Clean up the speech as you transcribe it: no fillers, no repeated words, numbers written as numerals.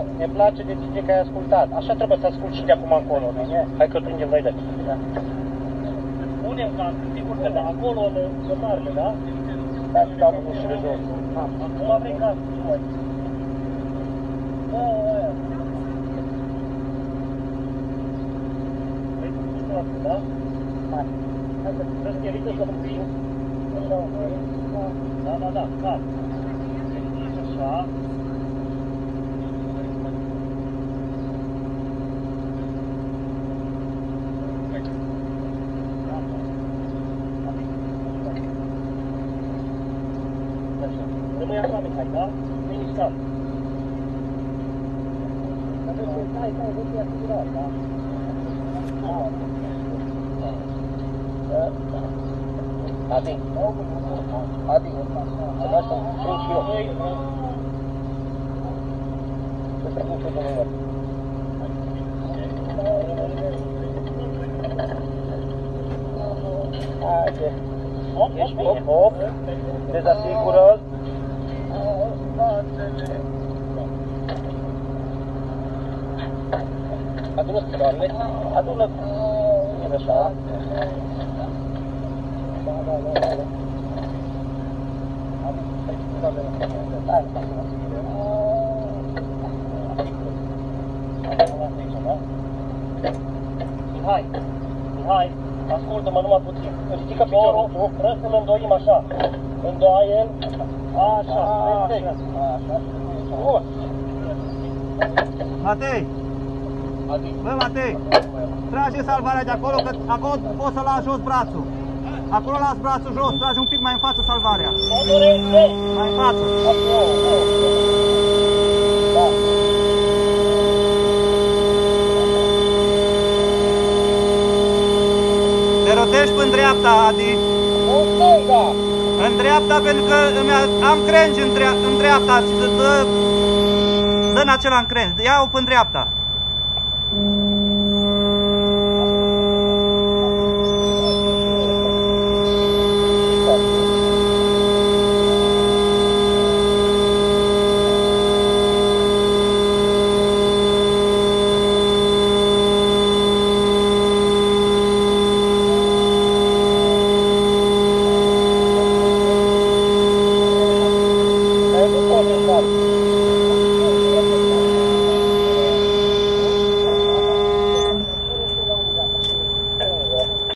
ne place de tine că ai ascultat. Așa trebuie să asculti și de acum încolo, bine? Hai că prindem noi de aici. Da. Spunem că, sigur că de acolo, în cătarele, da? Da, și dau ușile jos. Acum vrei ca să mai. Da, aia. Vrei să spui asta, da? Hai. Hai să te ridică să nu fii. Da, da, da, clar. Așa. Rămâi așa, Mihai, da? Nu-i mișcat. Stai, vezi asigurat, da? Adi, să lași să prind și eu. Să se pun și de număr. Haide. Ești bine. Hop, dezasigură-l. Adună sticloarele, adună. Bine așa. Mihai, ascultă-mă numai puțin. Ridică piciorul, vrem să-l îndoim așa. Îndoaie-l. Așa, perfect. Bun. Matei! Bă, Matei! Trage salvarea de acolo, că acolo poți să lași jos brațul. Acolo las brațul jos, trage un pic mai în față salvarea. Mai în față. Te rotești pe dreapta, Adi. În dreapta, pentru că am crengi în dreapta și dă în acela în crengi. Ia-o pe dreapta.